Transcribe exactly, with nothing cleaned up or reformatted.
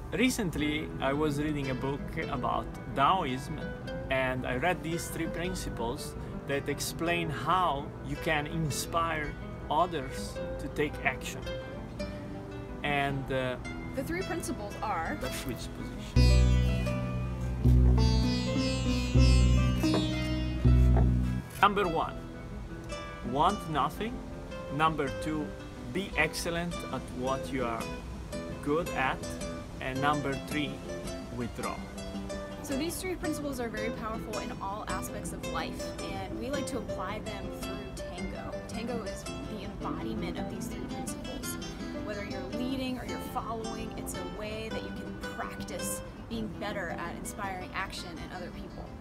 Recently, I was reading a book about Taoism, and I read these three principles that explain how you can inspire others to take action. And uh, the three principles are: let's switch position. Number one, want nothing. Number two, be excellent at what you are good at. And number three, withdraw. So these three principles are very powerful in all aspects of life, and we like to apply them through tango. Tango is the embodiment of these three principles. Whether you're leading or you're following, it's a way that you can practice being better at inspiring action in other people.